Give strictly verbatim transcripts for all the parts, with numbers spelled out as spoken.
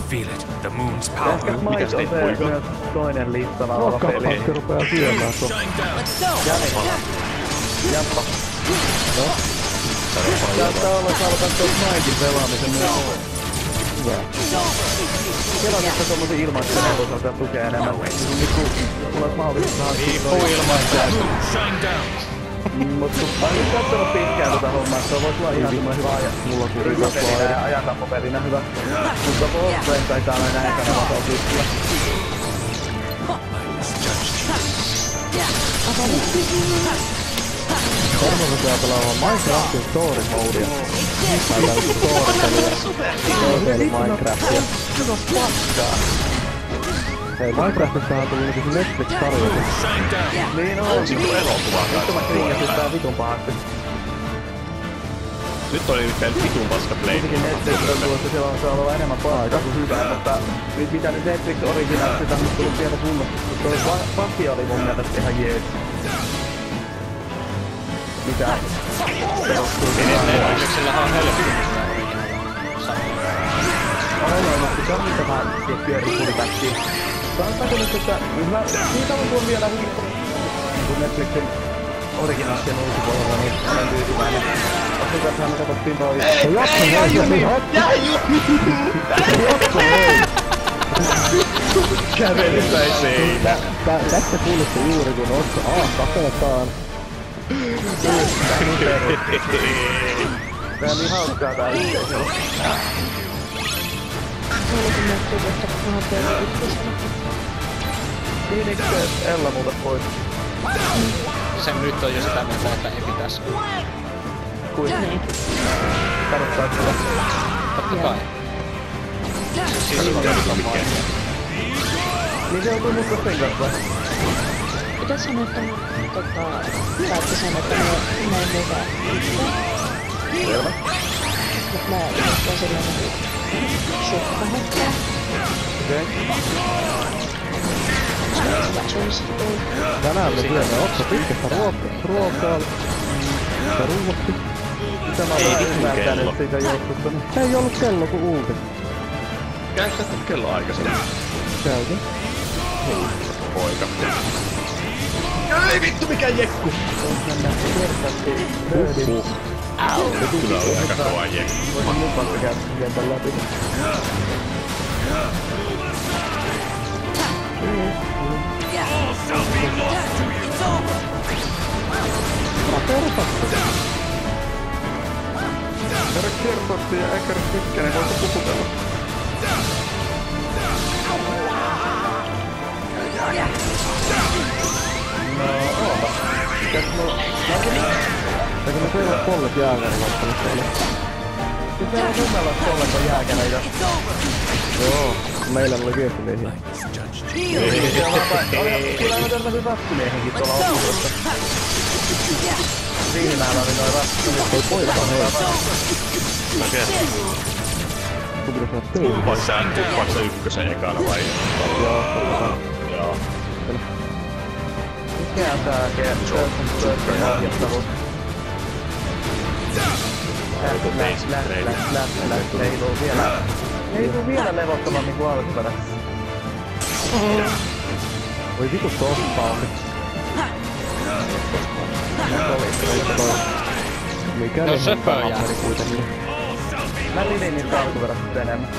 feel it, the moon's Ehkä power. Smite on se myös toinen listalla oleva peli. Pankki rupeaa syömään tuon. Jani. Jamppa. No. Saattaa olla, että aloitan tuon Smitein pelaamisen myös. Hyvä. Kelatessa tommosia ilmaisia neuvosalta tukee enemmän. Nyt kun mulla olisi mahdollista hankkia toi ilmaisia. Mut kun mä oon nyt kattonut pitkään tota hommaa, että se vois olla ihan semmoinen hyvä ajan. Mulla on ryhmäpelinä ja ajankappopelinä hyvä. Mutta Warframe taitaa olla näin kanavalla pystyä. Varmaan rupeaa pelaamaan Minecraftin story modea. Mä täysin story-peliä. Story Minecraftia. Hyvä paskaa. Hei, Minecraftistahan on tullut niinku se Netflix-tarjoitus. Niin on. Nyt mä kringasin tää vitun pahasti. Nyt oli nyt vitun paska play. Kuitenkin Netflix on tullut, että siellä on saa olla enemmän paskaa kuin hyvää, mutta nyt mitä nyt Netflix Originals, sitä on nyt tullut pientä kunnostusta. Toi Paki oli mun mielestä ihan jees. Mitä? Netflixillähän on helvetin. Ainoa, mutta se on mitä mä pyörin pulipättiin. Sanotaanko nyt, että mä siitä on tuon vielä hyvin kun Netflixin originaalisen ulkopuolella, niin olen tyytyväinen. Asukaathan me katsottiin toi... Se jakso Jää jumi! Jää jumi! Jakso hei! Kävelypäiseen! Tästä kuulitte juuri kun Otto A tapetaan. Tää on niin hauskaa tää yhteisö. Haluaisin miettiä, että paha tehdä yhteisönä. Phoenix Ella muuta pois. Sen nyt on jo sitä mieltä, että ei pitäis. Kuinka? Niin. Tarvittaa sitä. Totta kai. Siis on mikään. Niin se on tullut musta sen kanssa. Mitä sanoa, että tota... Päätti sanoa, että me me ei muuta yhteen. Selvä. Mut mä yhdistän silleen niinku... Shukkahetkeä. Okei. Hyväksymis tuli. Tänään me syömme Otto pitkästä ruokaa. Ja ruuaksi. Mitä mä oon ymmärtänyt siitä juoksusta? Ei ollut kello kun uuti. Käy tästä kello aikaisemmin. Käytin. Poika. Ei vittu mikä jekku! Mennään kertasti löydin. Au! Kyllä oli aika kova jekku. Voisin nyt vaikka käydä kentän läpi. Kerro kertotti ja Äkär Tykkänen voisi puputella. No oota. Mitäs mulla... Eikö me teillä kollet jääkärin loppunut teille? Siis meillä on kummella kollega jääkäreitä. Joo, meillä oli viestimiehiä. Kyllä on tämmöisiä rattimiehenkin tuolla osuudessa. Riihinäällä oli noin rattimiehet. Ei poika hei. Okei. Kun pitäis olla töitä. Kumpaan sä, kumpaan sä ykkösen ekana vai? Joo, totta. Joo. Mikä on tää Gertrude ohjattavuus? Läs, läs, läs, läs, läs, läs, heiluu vielä. Heiluu vielä levottomammin kuin alkuperässä. Voi vitu tospaa. Mikä No ne söpö on jää. hammeri kuitenkin. Mä lidin niitä alkuperässä enemmän.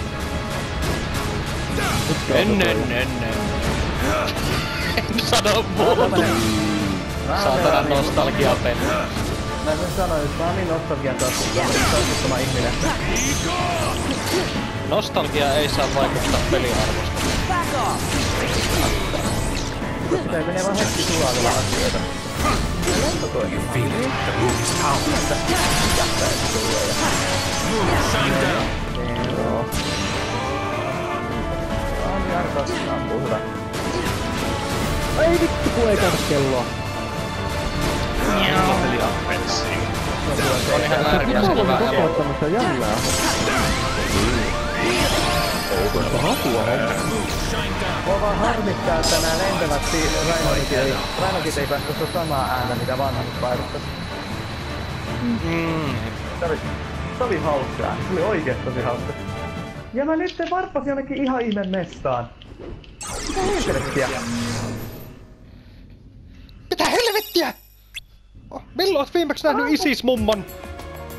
En, en, en, en. En sano muuta. Saatana nostalgiapeli. Mä sen sanoin, että mä oon niin nostalgian taas ihminen. Nostalgia ei saa vaikuttaa peliarvosta. Sitä ei menee vaan hetki sulavilla asioita. You feel it, the moon's power. Joo. On Jarko, ampuu hyvä. Ei vittu kun ei käydä kelloa. Ilmapeli Appelsiin. On ihan äärimmäisen hyvä Mä elo. voin tämmöstä jännää. Outoista hakua homma. Mua vaan harmittaa, että nää lentävät Rainokit ei, Rainokit ei päästä sitä samaa ääntä, mitä vanhat painottais. Mm. Se oli, se oli hauskaa. Se oli oikeesti tosi hauska. Ja mä nyt varppasin jonnekin ihan ihme mestaan. Mitä helvettiä? Mitä helvettiä? Oh, milloin oot viimeksi nähnyt Isis-mummon?